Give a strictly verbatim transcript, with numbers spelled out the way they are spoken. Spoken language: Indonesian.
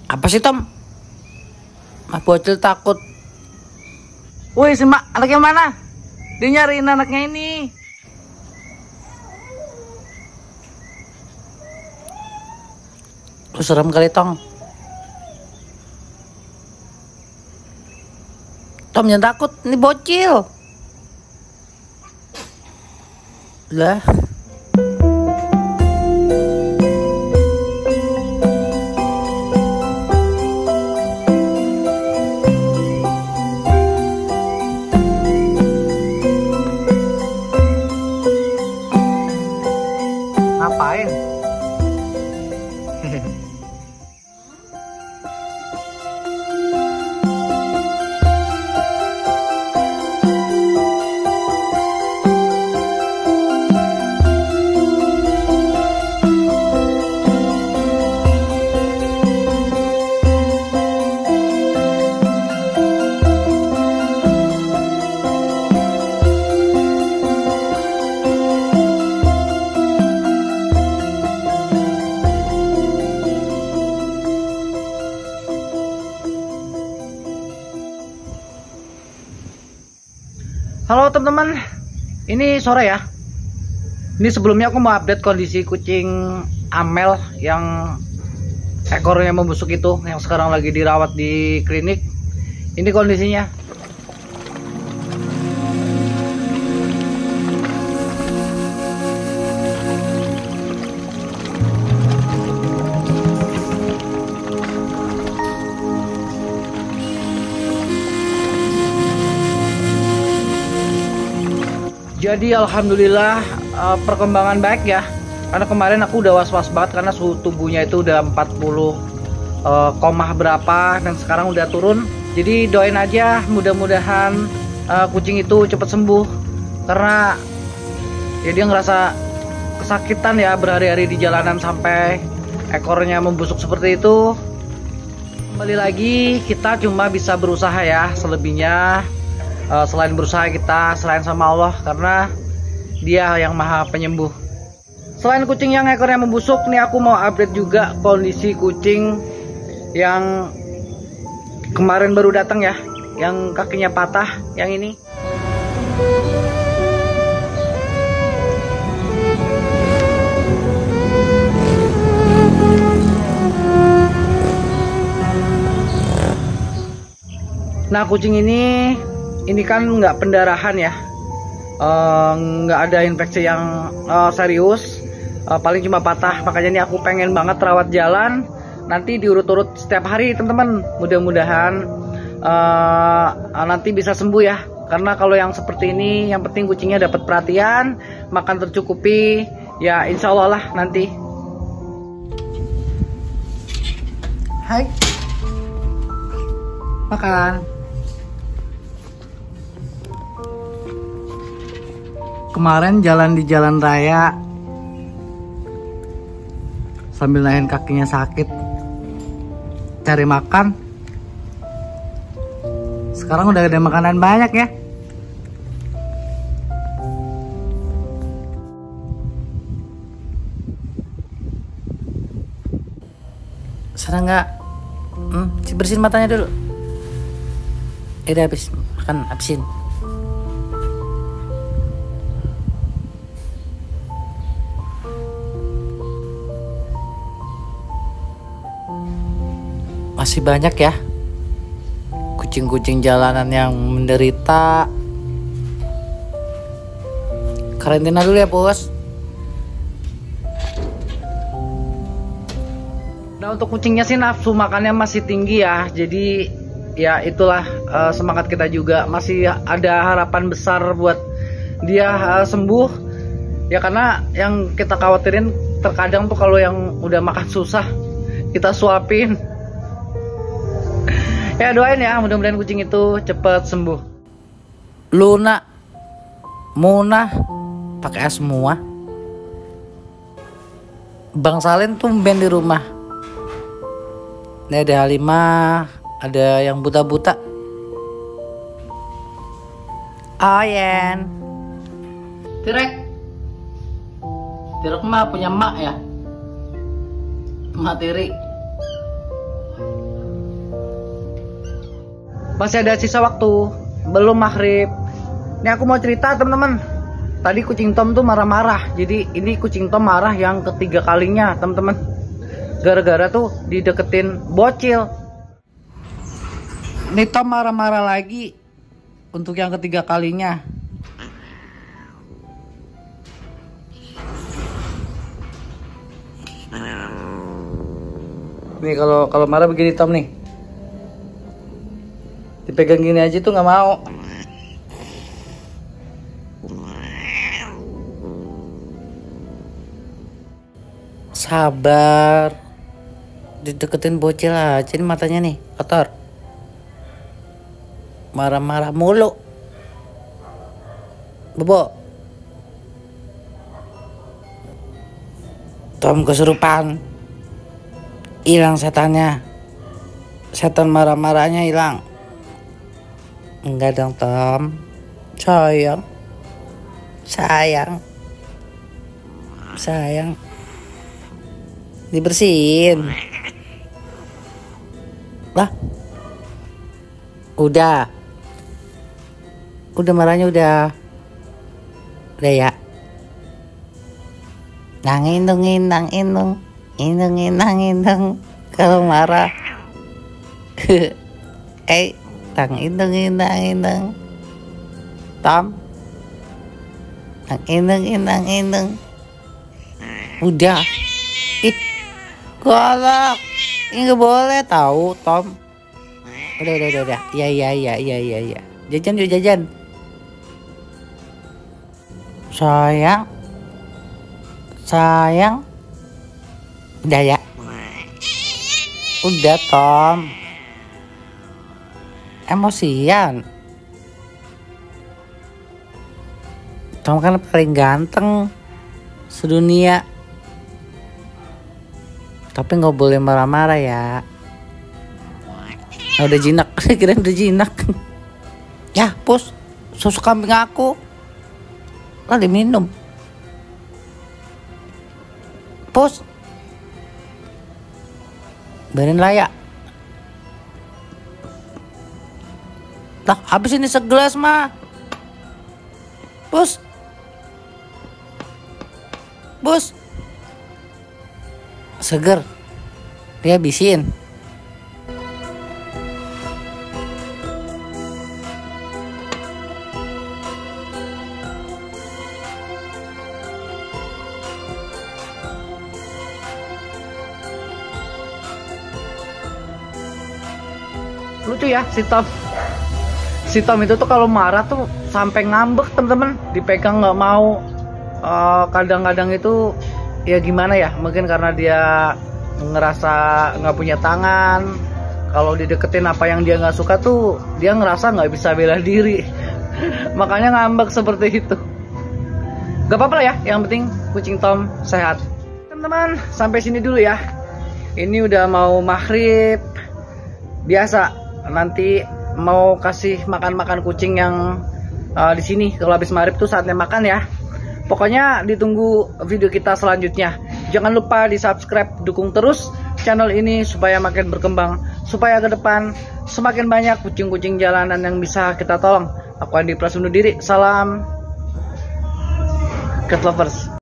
Apa sih Tom? Mah bocil takut. Woi si Mak, anaknya mana? Dia nyariin anaknya ini. Lu serem kali Tong. Tom jangan takut, ini bocil. Lah. Ngapain? Halo teman-teman, ini sore ya. Ini sebelumnya aku mau update kondisi kucing Amel yang ekornya membusuk itu, yang sekarang lagi dirawat di klinik. Ini kondisinya. Jadi alhamdulillah uh, perkembangan baik ya. Karena kemarin aku udah was-was banget karena suhu tubuhnya itu udah empat puluh uh, koma berapa dan sekarang udah turun. Jadi doain aja mudah-mudahan uh, kucing itu cepat sembuh. Karena ya dia ngerasa kesakitan ya berhari-hari di jalanan sampai ekornya membusuk seperti itu. Kembali lagi kita cuma bisa berusaha ya, selebihnya Uh, selain berusaha kita selain sama Allah karena Dia yang maha penyembuh. Selain kucing yang ekornya membusuk, nih aku mau update juga kondisi kucing yang kemarin baru datang ya, yang kakinya patah, yang ini. Nah kucing ini ini kan nggak pendarahan ya, nggak uh, ada infeksi yang uh, serius, uh, paling cuma patah. Makanya ini aku pengen banget rawat jalan, nanti diurut-urut setiap hari teman-teman. Mudah-mudahan uh, nanti bisa sembuh ya. Karena kalau yang seperti ini, yang penting kucingnya dapat perhatian, makan tercukupi, ya insya Allah lah nanti. Hai, makan. Kemarin jalan di jalan raya sambil nahan kakinya sakit cari makan. Sekarang udah ada makanan banyak ya. Sana nggak? Hmm, bersihin matanya dulu. Eh udah habis makan, habisin. Masih banyak ya kucing-kucing jalanan yang menderita. Karantina dulu ya bos. Nah untuk kucingnya sih nafsu makannya masih tinggi ya. Jadi ya itulah uh, semangat kita juga. Masih ada harapan besar buat dia uh, sembuh. Ya karena yang kita khawatirin terkadang tuh kalau yang udah makan susah kita suapin. Ya doain ya, mudah-mudahan kucing itu cepat sembuh. Luna, Muna, pakai S semua. Bang Salin tumben di rumah. Ini ada Halimah, ada yang buta-buta. Ayen, Tirek, Tirek mah punya mak ya, mak tiri. masih ada sisa waktu, belum maghrib. Ini aku mau cerita teman-teman. Tadi kucing Tom tuh marah-marah. Jadi ini kucing Tom marah yang ketiga kalinya teman-teman. Gara-gara tuh dideketin bocil. Ini Tom marah-marah lagi untuk yang ketiga kalinya. Nih kalau kalau marah begini Tom nih, dipegang gini aja tuh nggak mau. Sabar, dideketin bocil aja nih, matanya nih kotor, marah-marah mulu. Bobo, Tom kesurupan. Hilang setannya. Setan marah-marahnya hilang. Enggak dong Tom. Sayang. Sayang. Sayang. Dibersihin. Lah. Udah. Udah marahnya udah. Udah ya. Nang indung nang indung. Indung indang indung kalau marah. Eh, tang indung indang indung. Tom. Tang indung indang indung. Udah. Ih, galak. Ini nggak boleh tahu, Tom. Udah, udah, udah, udah. Ya, ya, ya, ya, ya, ya. Jajan yuk jajan. Sayang. Sayang. Udah ya. Udah Tom. Emosian. Tom kan paling ganteng sedunia. Tapi nggak boleh marah-marah ya. Nah, udah jinak. Kirain udah jinak. Ya pus, susu kambing aku lah diminum. Pus, barin layak. Lah habis ini segelas mah. Bos. Bos. Seger. Dia habisin. Lucu ya si Tom. Si Tom itu tuh kalau marah tuh sampai ngambek temen-temen, dipegang nggak mau. Kadang-kadang uh, itu ya gimana ya, mungkin karena dia ngerasa nggak punya tangan. Kalau dideketin apa yang dia nggak suka tuh dia ngerasa nggak bisa bela diri. Makanya ngambek seperti itu. Gak apa-apa lah ya, yang penting kucing Tom sehat. Teman-teman, sampai sini dulu ya. Ini udah mau maghrib. Biasa nanti mau kasih makan-makan kucing yang uh, di sini kalau habis maghrib tuh saatnya makan ya. Pokoknya ditunggu video kita selanjutnya. Jangan lupa di subscribe, dukung terus channel ini supaya makin berkembang, supaya ke depan semakin banyak kucing-kucing jalanan yang bisa kita tolong. Aku Andi Pras undur diri. Salam cat lovers.